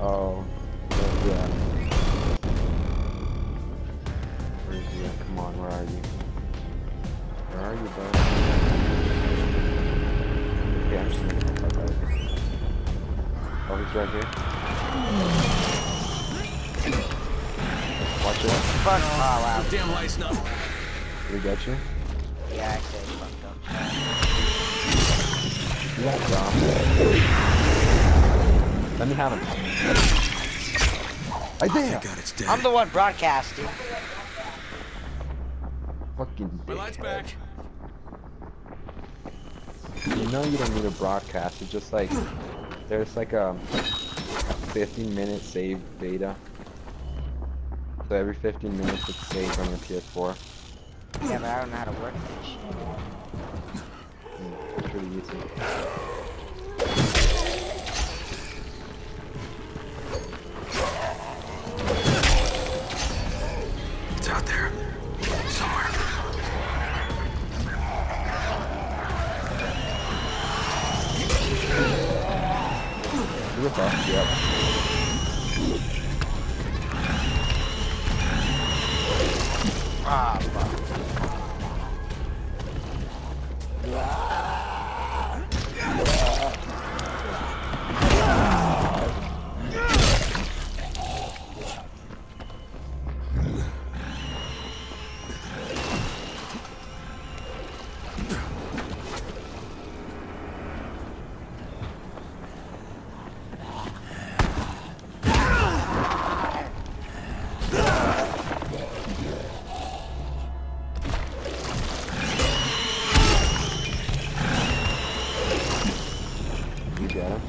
Oh, yeah. Where is he at? Come on, where are you? Where are you, bro? Okay, I'm just gonna get that guy. Oh, he's right here. Watch it. Fuck. Oh, wow. Damn light snuff. Did he get you? Yeah, I said fucked up. You got Dom. Let me have him. I did. God, it's dead. I'm the one broadcasting. Fucking My light's back. You know you don't need a broadcast. It's just like there's like a 15-minute save beta. So every 15 minutes it's saved on your PS4. Yeah, but I don't know how to work that shit. It's pretty easy. It's out there. Somewhere. You look up, yep. Ah, fuck. You get him.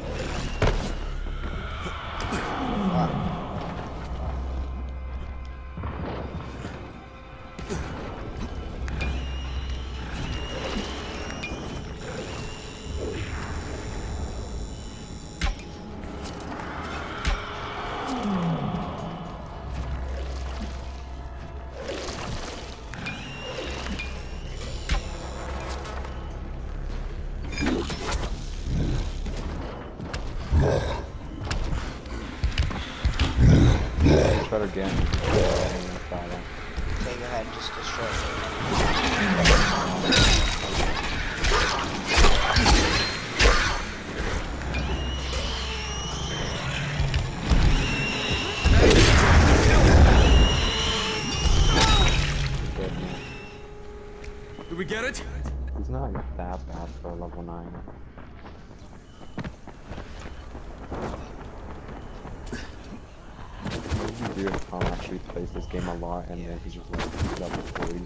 Try to get him. Okay, go ahead and just destroy it. Did we get it? He's not that bad for a level 9. It's weird how actually plays this game a lot and then he just like level 40.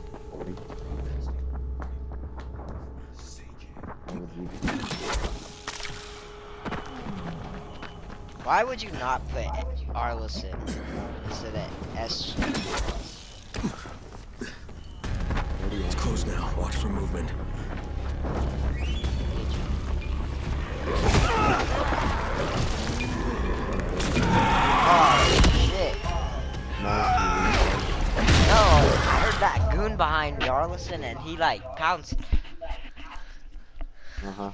Why would you not put Arlison instead of S? It's closed now. Watch for movement. Oh shit! No, I heard that goon behind me, Arlison, and he like pounced. Uh-huh.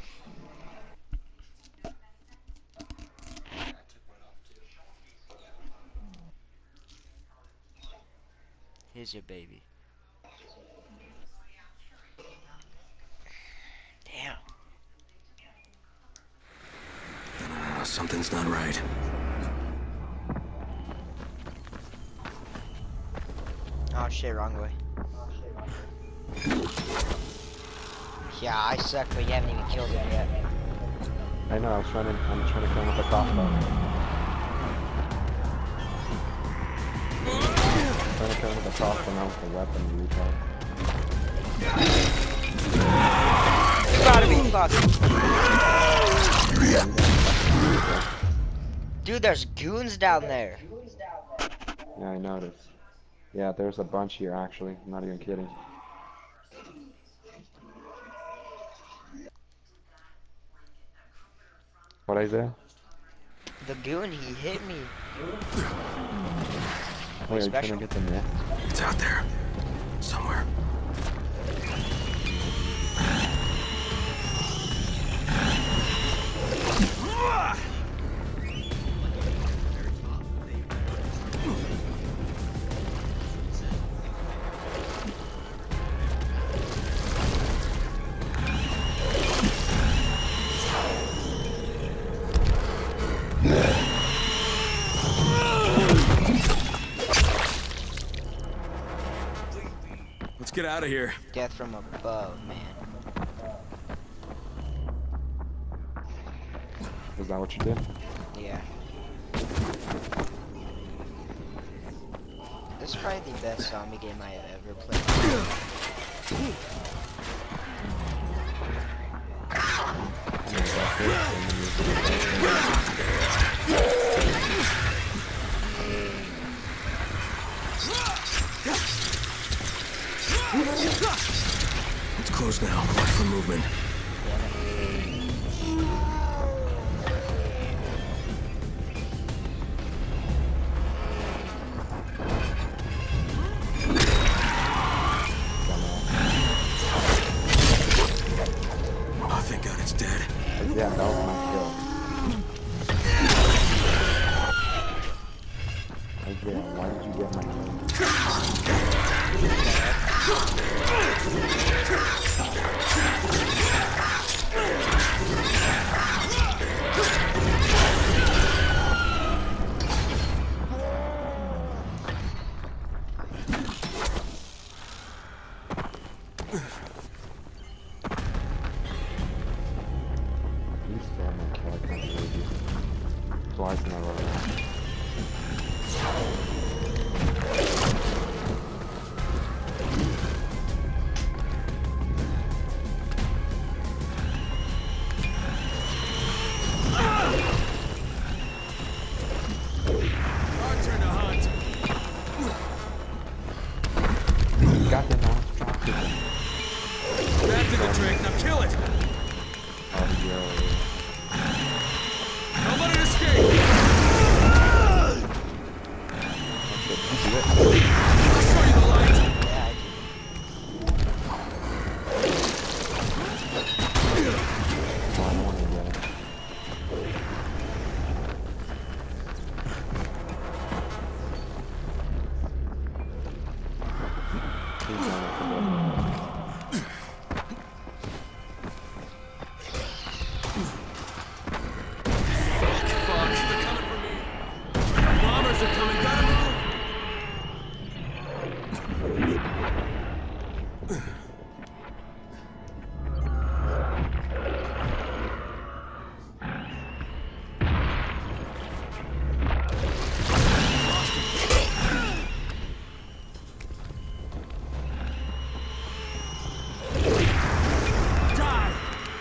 Here's your baby. Damn. Something's not right. Oh shit, wrong way. Yeah, I suck, but you haven't even killed him yet. I know, I'm trying to come with a crossbow. I'm trying to come with a crossbow now with a weapon, you retard. You gotta be fucking. Dude, there's goons down there. Yeah, I noticed. Yeah, there's a bunch here actually. I'm not even kidding. What is it? The goon, he hit me. Wait, are you trying special? to get the myth? It's out there. Somewhere. Let's get out of here. Death from above, man. Is that what you did? Yeah. This is probably the best zombie game I have ever played. It's closed now. Watch for movement. Oh, thank God it's dead. Yeah, that was my kill. Isaiah, why did you get my kill? You stole my kill, I can't believe you. Twice in a row now. Our turn to hunt. Got the last drop to them. That did the trick. Now kill it. Oh, yo. Don't let it escape. Okay, you do it. I'll show you the light. Yeah, Oh, I don't want to get it. Please don't let the door. Fuck, they're coming for me. Bombers are coming. Gotta move. Die.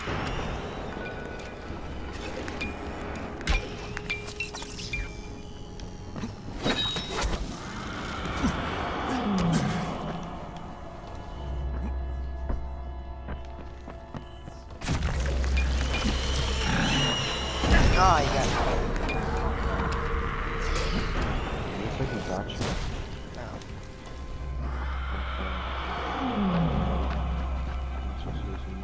oh, you got me. Looks like he got you. No. Let's just use him.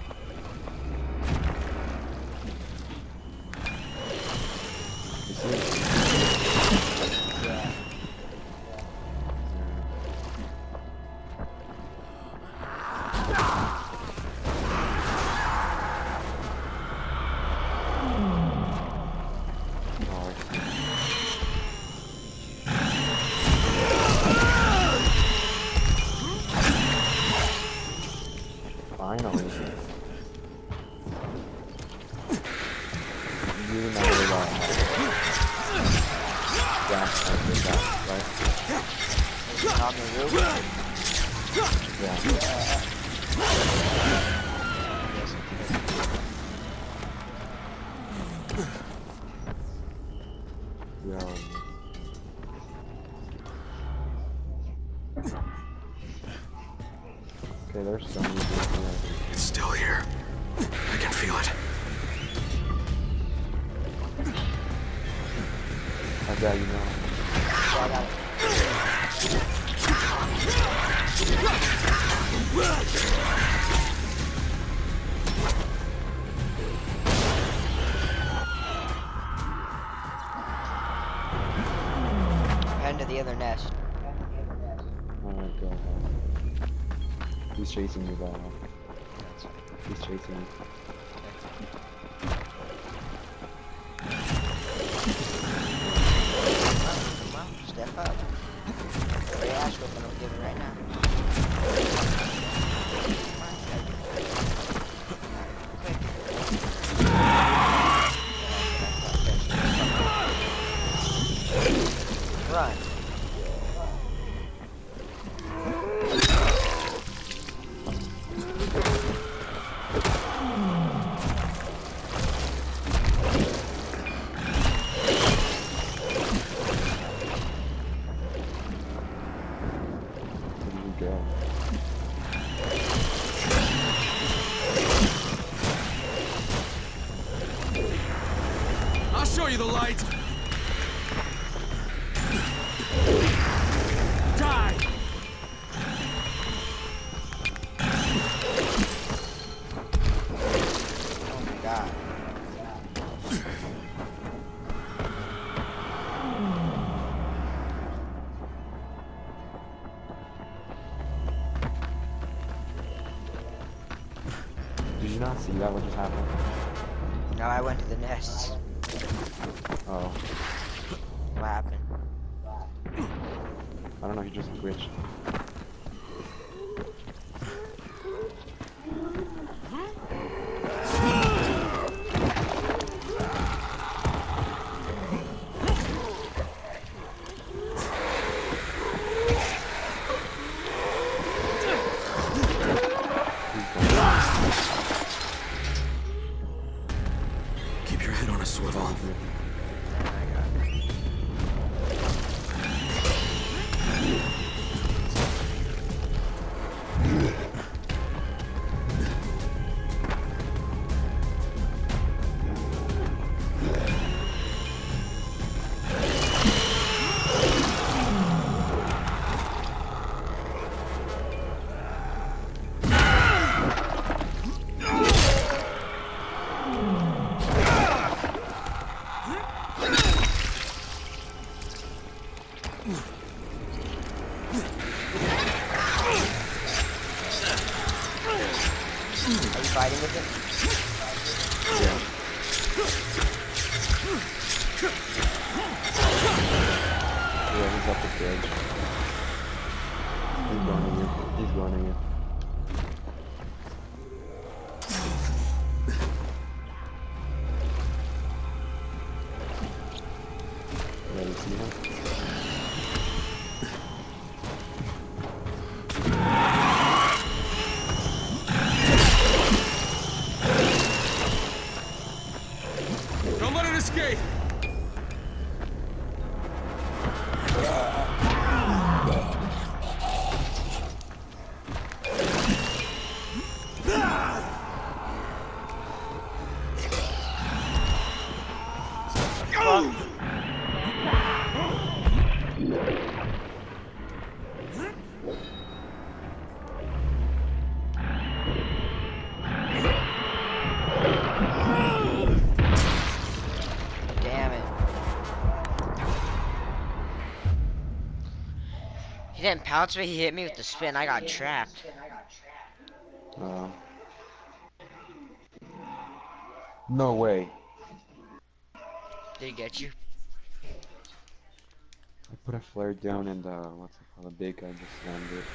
Is he? Yeah. Oh, I see. Finally. You remember that. Yeah, I did that, right? On the roof? Yeah. Yo. Okay, there's so many things here. It's still here. I can feel it. How's that, you know? Yeah, I got it. Heading to the other nest. Oh my god. He's chasing me though. He's chasing me. run. Where did you go? I'll show you the light. Die. Oh my god. Did you not see that? What just happened? No, I went to the nests. Oh, What happened? I don't know. He just glitched. Keep your head on a swivel. Are you fighting with him? Yeah, he's up the bridge. He's going to you. He's going to you. Yeah, you see him? Don't let it escape. Damn it. He didn't pounce me, he hit me with the spin. I got trapped. No way. Did he get you? I put a flare down and what's it called? A big guy just slammed it.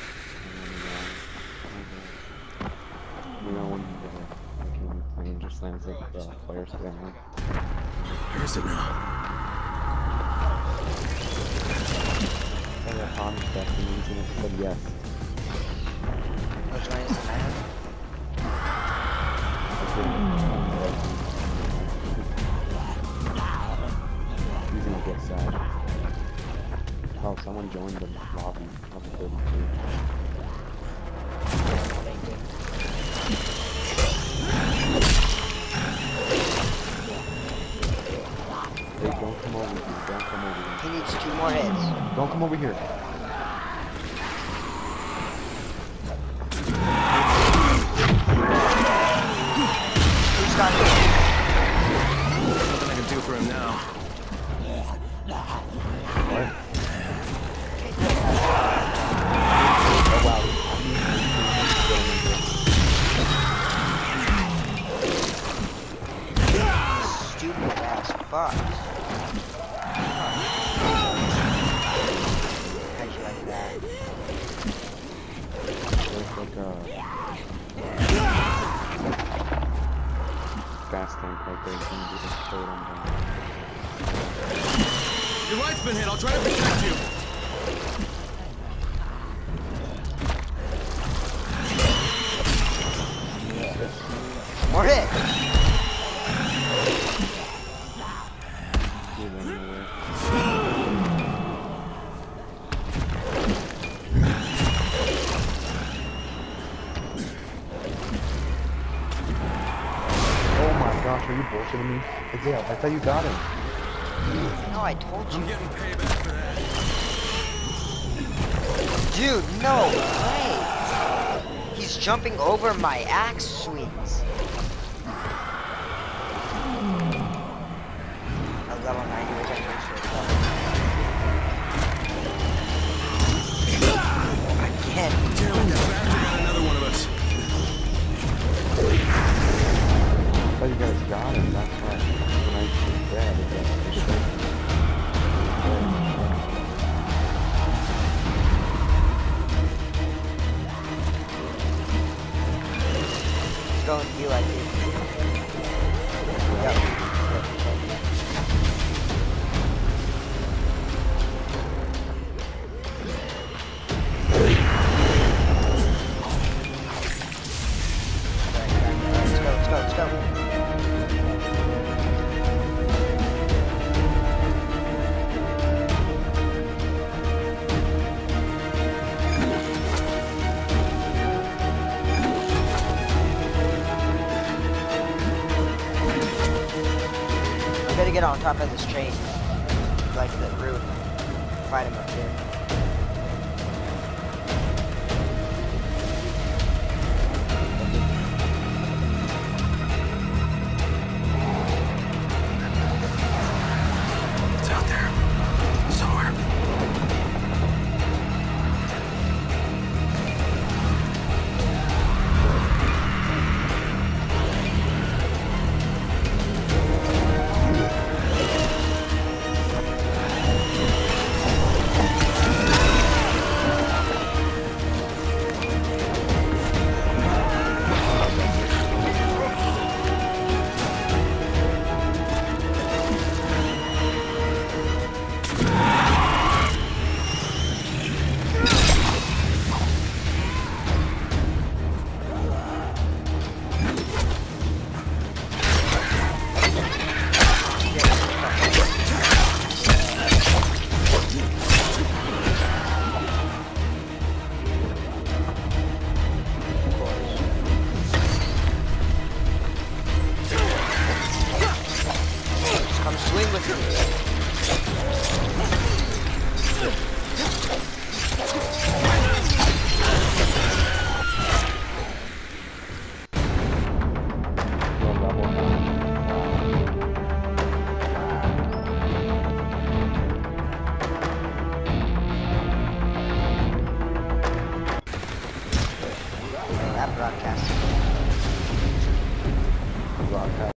And you know when you plane just lands like the flare down. Where is it now? I got Tom's stuff and he's gonna said yes. Which one is the man? He's gonna get sad. Oh, someone joined the lobby of the 32. Thank you. Hey, don't come over here. Don't come over here. He needs 2 more hits. Don't come over here. Who's got it? Nothing I can do for him now. What? Oh wow. Stupid ass fuck. How'd you like that? There's like a gas tank right there. He's gonna do this code on down. Your light's Turret's been hit. I'll try to protect you. More hit. Oh my gosh, are you bullshitting me? Exhale, I thought you got him. No, I told I'm you. getting payback for that. Dude, no way. He's jumping over my axe swings. A level 90 regeneration. Again. Damn it, that bastard got another one of us. I thought you guys got him, that's why. When I was dead, It's going to be like it. Yep. Let's go. I'm gonna get on top of this train, like the roof, fight him up here. It's out there. Somewhere. Come swing with me.